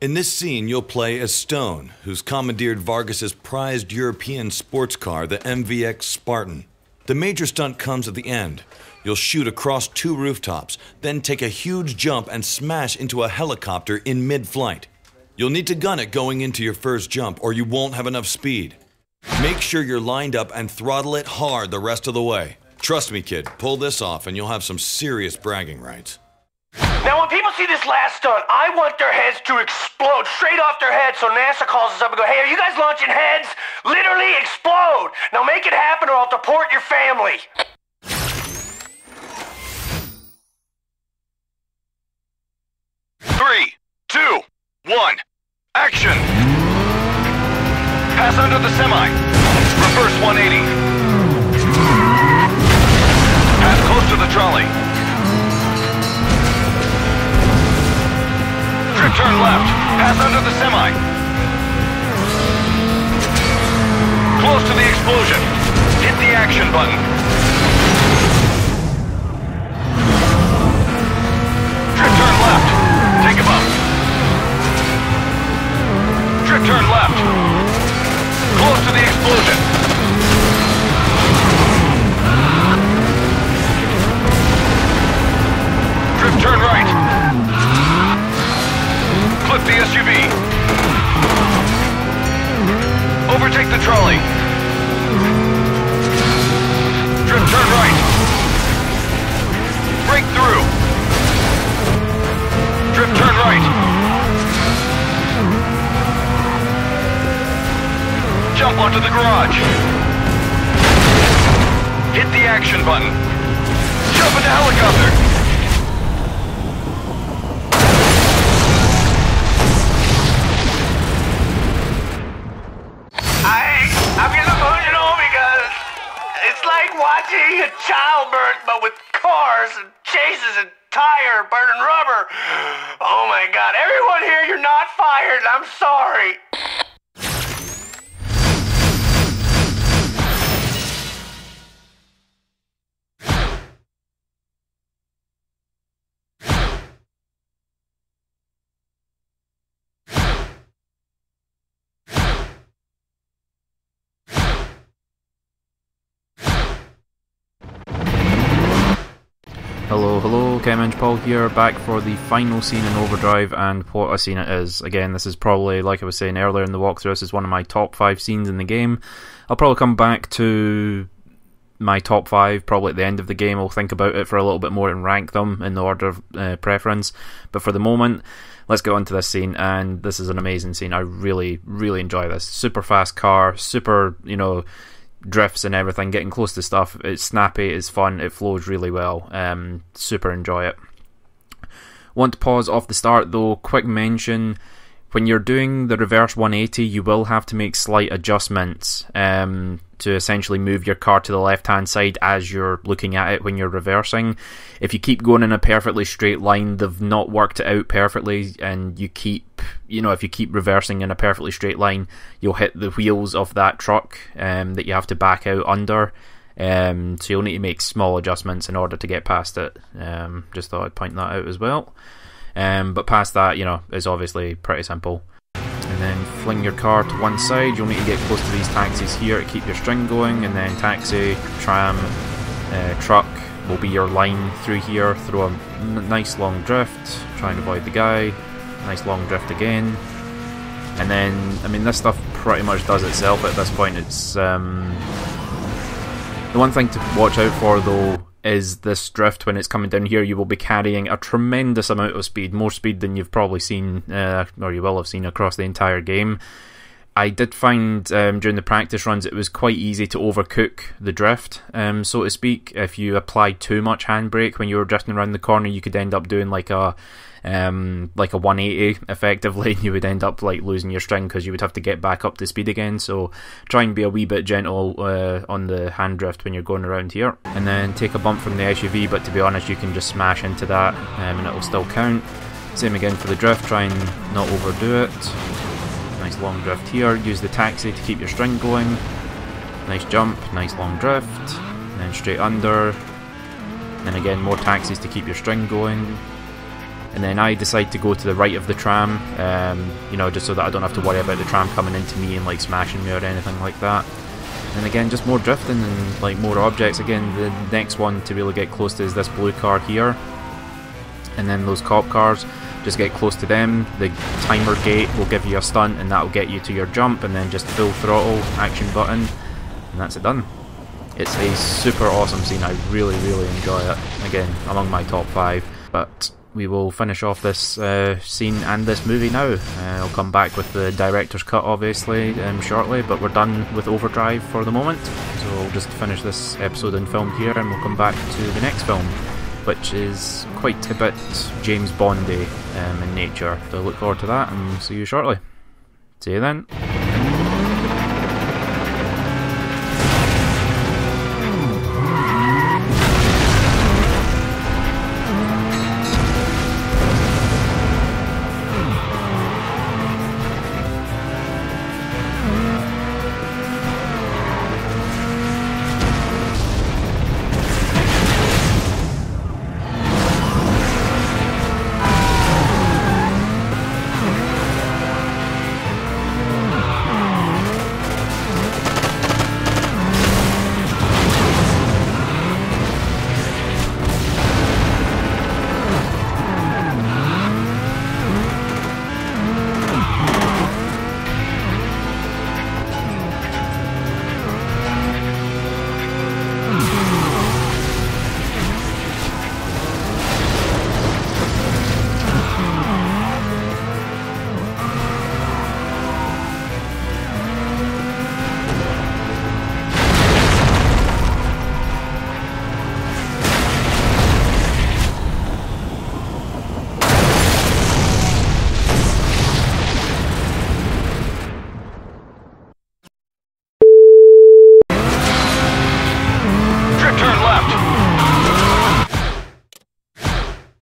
In this scene, you'll play as Stone, who's commandeered Vargas's prized European sports car, the MVX Spartan. The major stunt comes at the end. You'll shoot across 2 rooftops, then take a huge jump and smash into a helicopter in mid-flight. You'll need to gun it going into your first jump, or you won't have enough speed. Make sure you're lined up and throttle it hard the rest of the way. Trust me, kid, pull this off and you'll have some serious bragging rights. Now, when people see this last stunt, I want their heads to explode straight off their heads, so NASA calls us up and go, "Hey, are you guys launching heads? Literally explode! Now make it happen or I'll deport your family!" Three, two, one, action! Pass under the semi. Reverse 180. Pass close to the trolley. Turn left. Pass under the semi. Close to the explosion. Hit the action button. Drift turn left. Take him up. Drift turn left. Close to the explosion. Drift turn right. Flip the SUV. Overtake the trolley. Drift turn right. Break through. Drift turn right. Jump onto the garage. Hit the action button. Jump into helicopter. I'm getting emotional because it's like watching a childbirth, but with cars and chases and tire burning rubber. Oh my God, everyone here, you're not fired. I'm sorry. Hello, ChemEngPaul here, back for the final scene in Overdrive, and what a scene it is. Again, this is probably, like I was saying earlier in the walkthrough, this is one of my top 5 scenes in the game. I'll probably come back to my top 5 probably at the end of the game. I'll think about it for a little bit more and rank them in the order of preference, but for the moment, let's get on to this scene, and this is an amazing scene. I really, really enjoy this. Super fast car, super, drifts and everything, getting close to stuff. It's snappy, it's fun, it flows really well. Super enjoy it. Want to pause off the start though, quick mention, when you're doing the reverse 180 you will have to make slight adjustments to essentially move your car to the left hand side as you're looking at it when you're reversing. If you keep going in a perfectly straight line, they've not worked it out perfectly, and you keep, if you keep reversing in a perfectly straight line, you'll hit the wheels of that truck that you have to back out under. So you'll need to make small adjustments in order to get past it. Just thought I'd point that out as well. But past that, is obviously pretty simple. And then fling your car to one side. You'll need to get close to these taxis here to keep your string going, and then taxi, tram, truck will be your line through here. Throw a nice long drift, try and avoid the guy, nice long drift again, and then, this stuff pretty much does itself at this point. It's the one thing to watch out for though is this drift. When it's coming down here, you will be carrying a tremendous amount of speed, more speed than you've probably seen, or you will have seen across the entire game. I did find during the practice runs it was quite easy to overcook the drift, so to speak. If you applied too much handbrake when you were drifting around the corner, you could end up doing like a 180 effectively, and you would end up losing your string because you would have to get back up to speed again. So try and be a wee bit gentle on the hand drift when you're going around here, and then take a bump from the SUV, but to be honest you can just smash into that and it'll still count. Same again for the drift, try and not overdo it. Nice long drift here, use the taxi to keep your string going. Nice jump, nice long drift, and then straight under, and then again more taxis to keep your string going. and then I decide to go to the right of the tram, you know, just so that I don't have to worry about the tram coming into me and like smashing me or anything like that. And again, just more drifting and like more objects. Again, the next one to really get close to is this blue car here, and then those cop cars, just get close to them. The timer gate will give you a stunt, and that will get you to your jump, and then just full throttle, action button, and that's it done. It's a super awesome scene. I really enjoy it. Again, among my top 5. But we will finish off this scene and this movie now. I'll come back with the director's cut obviously shortly, but we're done with Overdrive for the moment. So we'll just finish this episode and film here, and we'll come back to the next film, which is quite a bit James Bondy in nature. So look forward to that, and see you shortly. See you then.